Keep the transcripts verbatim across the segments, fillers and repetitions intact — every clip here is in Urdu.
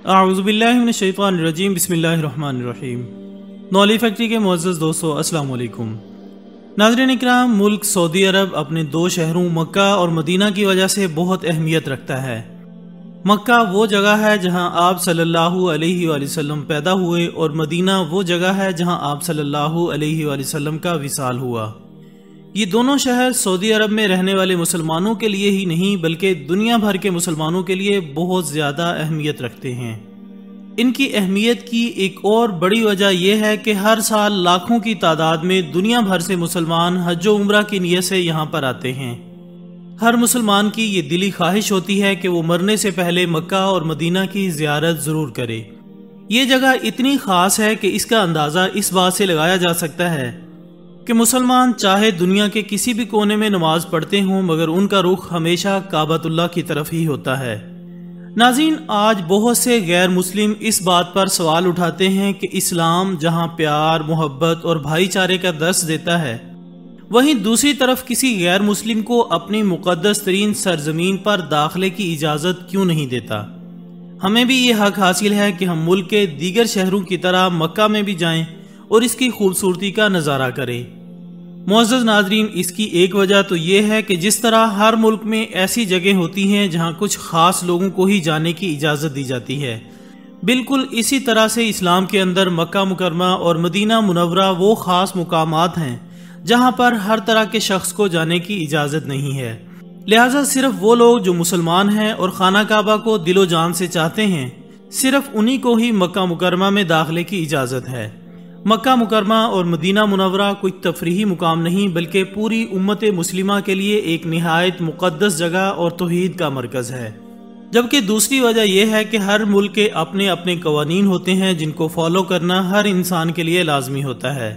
اعوذ باللہ من الشیطان الرجیم، بسم اللہ الرحمن الرحیم۔ نولی فیکٹری کے معزز دوستو، السلام علیکم۔ ناظرین اکرام، ملک سعودی عرب اپنے دو شہروں مکہ اور مدینہ کی وجہ سے بہت اہمیت رکھتا ہے۔ مکہ وہ جگہ ہے جہاں آپ صلی اللہ علیہ وآلہ وسلم پیدا ہوئے، اور مدینہ وہ جگہ ہے جہاں آپ صلی اللہ علیہ وآلہ وسلم کا وصال ہوا۔ یہ دونوں شہر سعودی عرب میں رہنے والے مسلمانوں کے لیے ہی نہیں بلکہ دنیا بھر کے مسلمانوں کے لیے بہت زیادہ اہمیت رکھتے ہیں۔ ان کی اہمیت کی ایک اور بڑی وجہ یہ ہے کہ ہر سال لاکھوں کی تعداد میں دنیا بھر سے مسلمان حج و عمرہ کی نیت سے یہاں پر آتے ہیں۔ ہر مسلمان کی یہ دلی خواہش ہوتی ہے کہ وہ مرنے سے پہلے مکہ اور مدینہ کی زیارت ضرور کرے۔ یہ جگہ اتنی خاص ہے کہ اس کا اندازہ اس بات سے لگایا جا سکتا ہے کہ مسلمان چاہے دنیا کے کسی بھی کونے میں نماز پڑھتے ہوں مگر ان کا رخ ہمیشہ کعبۃ اللہ کی طرف ہی ہوتا ہے۔ ناظرین، آج بہت سے غیر مسلم اس بات پر سوال اٹھاتے ہیں کہ اسلام جہاں پیار، محبت اور بھائی چارے کا درس دیتا ہے، وہیں دوسری طرف کسی غیر مسلم کو اپنی مقدس ترین سرزمین پر داخلے کی اجازت کیوں نہیں دیتا؟ ہمیں بھی یہ حق حاصل ہے کہ ہم ملک کے دیگر شہروں کی طرح مکہ میں بھی جائیں اور اس کی خوبصورتی کا نظارہ کریں۔ معزز ناظرین، اس کی ایک وجہ تو یہ ہے کہ جس طرح ہر ملک میں ایسی جگہ ہوتی ہیں جہاں کچھ خاص لوگوں کو ہی جانے کی اجازت دی جاتی ہے، بالکل اسی طرح سے اسلام کے اندر مکہ مکرمہ اور مدینہ منورہ وہ خاص مقامات ہیں جہاں پر ہر طرح کے شخص کو جانے کی اجازت نہیں ہے۔ لہٰذا صرف وہ لوگ جو مسلمان ہیں اور خانہ کعبہ کو دل و جان سے چاہتے ہیں، صرف انہی کو ہی مکہ مکرمہ میں داخلے کی اجازت ہے۔ مکہ مکرمہ اور مدینہ منورہ کوئی تفریحی مقام نہیں بلکہ پوری امت مسلمہ کے لیے ایک نہایت مقدس جگہ اور توحید کا مرکز ہے۔ جبکہ دوسری وجہ یہ ہے کہ ہر ملک کے اپنے اپنے قوانین ہوتے ہیں جن کو فالو کرنا ہر انسان کے لیے لازمی ہوتا ہے۔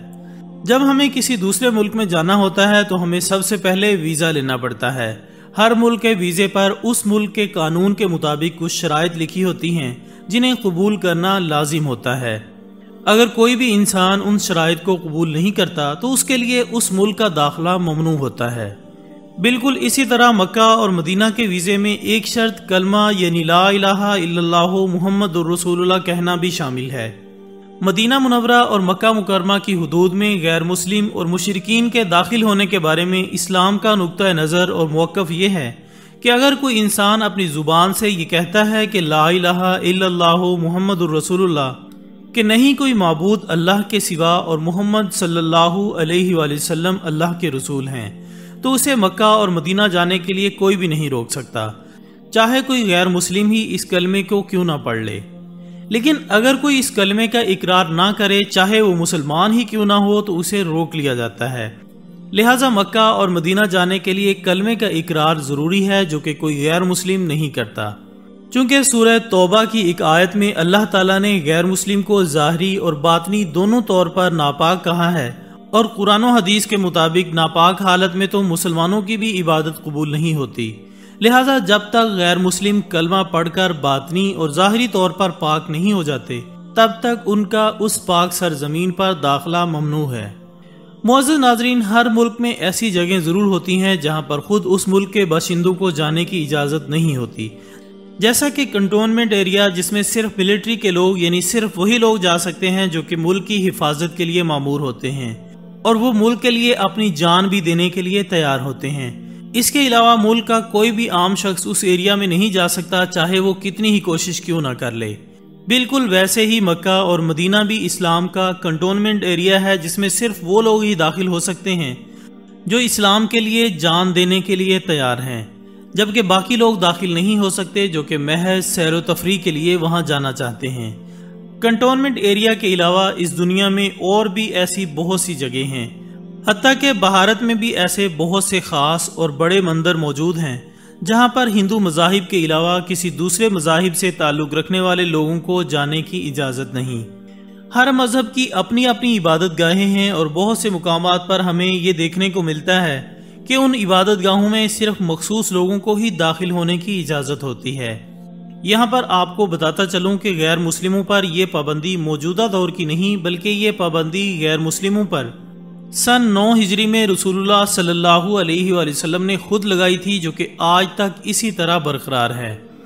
جب ہمیں کسی دوسرے ملک میں جانا ہوتا ہے تو ہمیں سب سے پہلے ویزا لینا پڑتا ہے۔ ہر ملک کے ویزے پر اس ملک کے قانون کے مطابق کچھ شرائط لکھی ہوتی ہیں جنہیں قبول کرنا لازم ہوتا ہے۔ اگر کوئی بھی انسان ان شرائط کو قبول نہیں کرتا تو اس کے لیے اس ملک کا داخلہ ممنوع ہوتا ہے۔ بالکل اسی طرح مکہ اور مدینہ کے ویزے میں ایک شرط کلمہ یعنی لا الہ الا اللہ محمد الرسول اللہ کہنا بھی شامل ہے۔ مدینہ منورہ اور مکہ مکرمہ کی حدود میں غیر مسلم اور مشرکین کے داخل ہونے کے بارے میں اسلام کا نقطہ نظر اور موقف یہ ہے کہ اگر کوئی انسان اپنی زبان سے یہ کہتا ہے کہ لا الہ الا اللہ محمد الرسول اللہ، کہ نہیں کوئی معبود اللہ کے سوا اور محمد صلی اللہ علیہ وآلہ وسلم اللہ کے رسول ہیں، تو اسے مکہ اور مدینہ جانے کے لیے کوئی بھی نہیں روک سکتا، چاہے کوئی غیر مسلم ہی اس کلمے کو کیوں نہ پڑھ لے۔ لیکن اگر کوئی اس کلمے کا اقرار نہ کرے، چاہے وہ مسلمان ہی کیوں نہ ہو، تو اسے روک لیا جاتا ہے۔ لہٰذا مکہ اور مدینہ جانے کے لیے کلمے کا اقرار ضروری ہے جو کہ کوئی غیر مسلم نہیں کرتا۔ چونکہ سورہ توبہ کی ایک آیت میں اللہ تعالیٰ نے غیر مسلم کو ظاہری اور باطنی دونوں طور پر ناپاک کہا ہے، اور قرآن و حدیث کے مطابق ناپاک حالت میں تو مسلمانوں کی بھی عبادت قبول نہیں ہوتی۔ لہٰذا جب تک غیر مسلم کلمہ پڑھ کر باطنی اور ظاہری طور پر پاک نہیں ہو جاتے، تب تک ان کا اس پاک سرزمین پر داخلہ ممنوع ہے۔ معزز ناظرین، ہر ملک میں ایسی جگہیں ضرور ہوتی ہیں جہاں پر خود اس ملک کے باشندوں کو جانے کی اجازت نہیں ہوتی، جیسا کہ کنٹونمنٹ ایریا جس میں صرف ملٹری کے لوگ یعنی صرف وہی لوگ جا سکتے ہیں جو کہ ملک کی حفاظت کے لیے مامور ہوتے ہیں، اور وہ ملک کے لیے اپنی جان بھی دینے کے لیے تیار ہوتے ہیں۔ اس کے علاوہ ملک کا کوئی بھی عام شخص اس ایریا میں نہیں جا سکتا، چاہے وہ کتنی ہی کوشش کیوں نہ کر لے۔ بالکل ویسے ہی مکہ اور مدینہ بھی اسلام کا کنٹونمنٹ ایریا ہے جس میں صرف وہ لوگ ہی داخل ہو سکتے ہیں جو اسلام کے لیے جان دینے کے لیے تیار ہیں، جبکہ باقی لوگ داخل نہیں ہو سکتے جو کہ محض سیر و تفریح کے لیے وہاں جانا چاہتے ہیں۔ کنٹونمنٹ ایریا کے علاوہ اس دنیا میں اور بھی ایسی بہت سی جگہیں ہیں، حتیٰ کہ بھارت میں بھی ایسے بہت سے خاص اور بڑے مندر موجود ہیں جہاں پر ہندو مذاہب کے علاوہ کسی دوسرے مذاہب سے تعلق رکھنے والے لوگوں کو جانے کی اجازت نہیں۔ ہر مذہب کی اپنی اپنی عبادت گاہیں ہیں، اور بہت سے مقامات پر ہمیں یہ دیکھنے کو ملتا ہے کہ ان عبادت گاہوں میں صرف مخصوص لوگوں کو ہی داخل ہونے کی اجازت ہوتی ہے۔ یہاں پر آپ کو بتاتا چلوں کہ غیر مسلموں پر یہ پابندی موجودہ دور کی نہیں بلکہ یہ پابندی غیر مسلموں پر سن نو ہجری میں رسول اللہ صلی اللہ علیہ وآلہ وسلم نے خود لگائی تھی، جو کہ آج تک اسی طرح برقرار ہے۔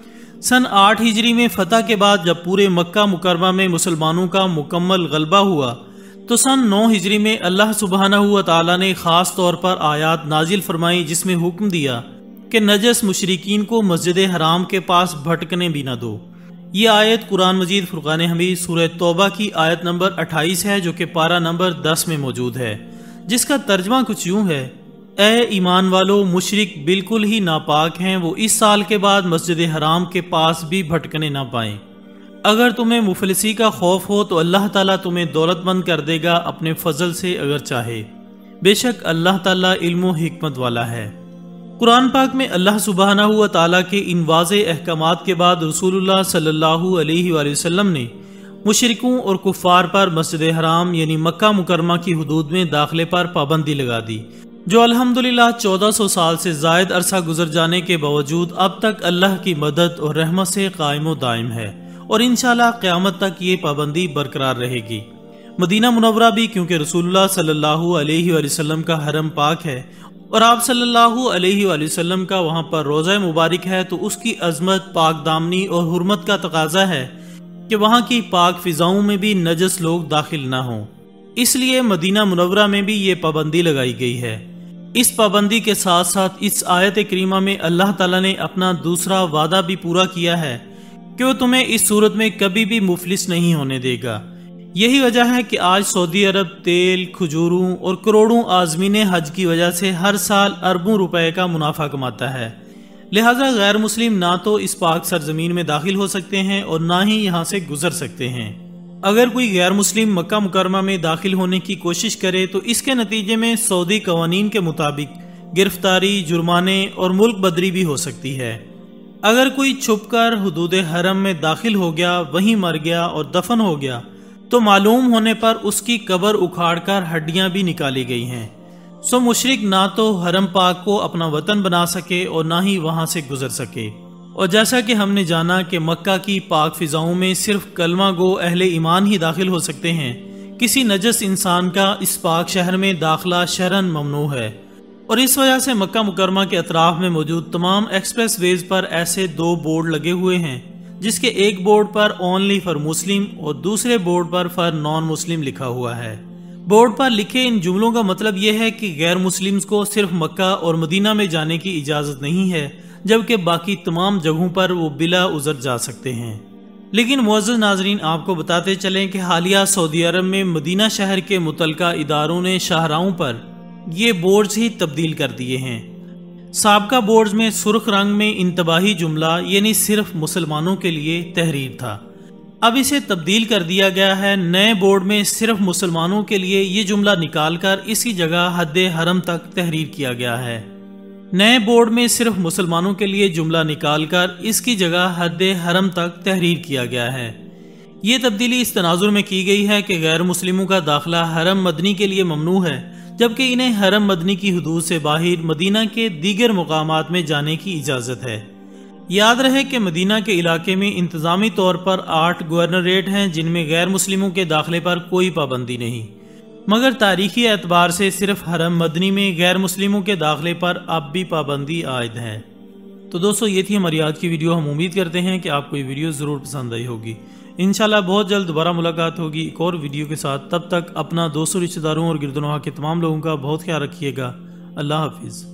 سن آٹھ ہجری میں فتح کے بعد جب پورے مکہ مکرمہ میں مسلمانوں کا مکمل غلبہ ہوا تو سن نو ہجری میں اللہ سبحانہ و تعالی نے خاص طور پر آیات نازل فرمائی جس میں حکم دیا کہ نجس مشرکین کو مسجد حرام کے پاس بھٹکنے بھی نہ دو۔ یہ آیت قرآن مجید فرقان حمید سورہ توبہ کی آیت نمبر اٹھائیس ہے جو کہ پارہ نمبر دس میں موجود ہے، جس کا ترجمہ کچھ یوں ہے: اے ایمان والو، مشرک بالکل ہی ناپاک ہیں، وہ اس سال کے بعد مسجد حرام کے پاس بھی بھٹکنے نہ پائیں۔ اگر تمہیں مفلسی کا خوف ہو تو اللہ تعالیٰ تمہیں دولت مند کر دے گا اپنے فضل سے اگر چاہے، بے شک اللہ تعالیٰ علم و حکمت والا ہے۔ قرآن پاک میں اللہ سبحانہ و تعالیٰ کے ان واضح احکامات کے بعد رسول اللہ صلی اللہ علیہ وآلہ وسلم نے مشرکوں اور کفار پر مسجد حرام یعنی مکہ مکرمہ کی حدود میں داخلے پر پابندی لگا دی، جو الحمدللہ چودہ سو سال سے زائد عرصہ گزر جانے کے باوجود اب تک اللہ کی مدد اور رحمت سے قائم و دائم ہے، اور انشاءاللہ قیامت تک یہ پابندی برقرار رہے گی۔ مدینہ منورہ بھی کیونکہ رسول اللہ صلی اللہ علیہ وآلہ وسلم کا حرم پاک ہے اور آپ صلی اللہ علیہ وآلہ وسلم کا وہاں پر روضہ مبارک ہے، تو اس کی عظمت، پاک دامنی اور حرمت کا تقاضا ہے کہ وہاں کی پاک فضاؤں میں بھی نجس لوگ داخل نہ ہوں، اس لیے مدینہ منورہ میں بھی یہ پابندی لگائی گئی ہے۔ اس پابندی کے ساتھ ساتھ اس آیت کریمہ میں اللہ تعالیٰ نے اپنا دوسرا وعدہ بھی پورا کیا ہے کہ وہ تمہیں اس صورت میں کبھی بھی مفلس نہیں ہونے دے گا۔ یہی وجہ ہے کہ آج سعودی عرب تیل، کھجوروں اور کروڑوں عازمین حج کی وجہ سے ہر سال اربوں روپے کا منافع کماتا ہے، لہٰذا غیر مسلم نہ تو اس پاک سرزمین میں داخل ہو سکتے ہیں اور نہ ہی یہاں سے گزر سکتے ہیں۔ اگر کوئی غیر مسلم مکہ مکرمہ میں داخل ہونے کی کوشش کرے تو اس کے نتیجے میں سعودی قوانین کے مطابق گرفتاری، جرمانے اور ملک بدری بھی ہو سکتی ہے۔ اگر کوئی چھپ کر حدود حرم میں داخل ہو گیا، وہیں مر گیا اور دفن ہو گیا تو معلوم ہونے پر اس کی قبر اکھاڑ کر ہڈیاں بھی نکالی گئی ہیں۔ سو مشرک نہ تو حرم پاک کو اپنا وطن بنا سکے اور نہ ہی وہاں سے گزر سکے۔ اور جیسا کہ ہم نے جانا کہ مکہ کی پاک فضاؤں میں صرف کلمہ گو اہل ایمان ہی داخل ہو سکتے ہیں، کسی نجس انسان کا اس پاک شہر میں داخلہ شرعاً ممنوع ہے، اور اس وجہ سے مکہ مکرمہ کے اطراف میں موجود تمام ایکسپریس ویز پر ایسے دو بورڈ لگے ہوئے ہیں، جس کے ایک بورڈ پر اونلی فار مسلم اور دوسرے بورڈ پر فار نان مسلم لکھا ہوا ہے۔ بورڈ پر لکھے ان جملوں کا مطلب یہ ہے کہ غیر مسلمز کو صرف مکہ اور مدینہ میں جانے کی اجازت نہیں ہے، جبکہ باقی تمام جگہوں پر وہ بلا عذر جا سکتے ہیں۔ لیکن معزز ناظرین، آپ کو بتاتے چلیں کہ حالیہ سعودی عرب میں مدینہ شہر کے متعلقہ اداروں نے شاہراہوں پر یہ بورڈز ہی تبدیل کر دیے ہیں۔ سابقہ بورڈز میں سرخ رنگ میں انتباہی جملہ یعنی صرف مسلمانوں کے لیے تحریر تھا، اب اسے تبدیل کر دیا گیا ہے۔ نئے بورڈ میں صرف مسلمانوں کے لیے یہ جملہ نکال کر اسی جگہ حد حرم تک تحریر کیا گیا ہے۔ نئے بورڈ میں صرف مسلمانوں کے لیے جملہ نکال کر اس کی جگہ حد حرم تک تحریر کیا گیا ہے۔ یہ تبدیلی اس تناظر میں کی گئی ہے کہ غیر مسلموں کا داخلہ حرم مدنی کے لیے ممنوع ہے، جبکہ انہیں حرم مدنی کی حدود سے باہر مدینہ کے دیگر مقامات میں جانے کی اجازت ہے۔ یاد رہے کہ مدینہ کے علاقے میں انتظامی طور پر آٹھ گورنریٹ ہیں جن میں غیر مسلموں کے داخلے پر کوئی پابندی نہیں، مگر تاریخی اعتبار سے صرف حرم مدنی میں غیر مسلموں کے داخلے پر اب بھی پابندی عائد ہے۔ تو دوستو، یہ تھی ہماری آج کی ویڈیو۔ ہم امید کرتے ہیں کہ آپ کو یہ ویڈیو ضرور پسند آئی ہوگی۔ انشاءاللہ بہت جلد دوبارہ ملاقات ہوگی ایک اور ویڈیو کے ساتھ۔ تب تک اپنا دوستوں، رشتہ داروں اور گرد و نواح کے تمام لوگوں کا بہت خیال رکھیے گا۔ اللہ حافظ۔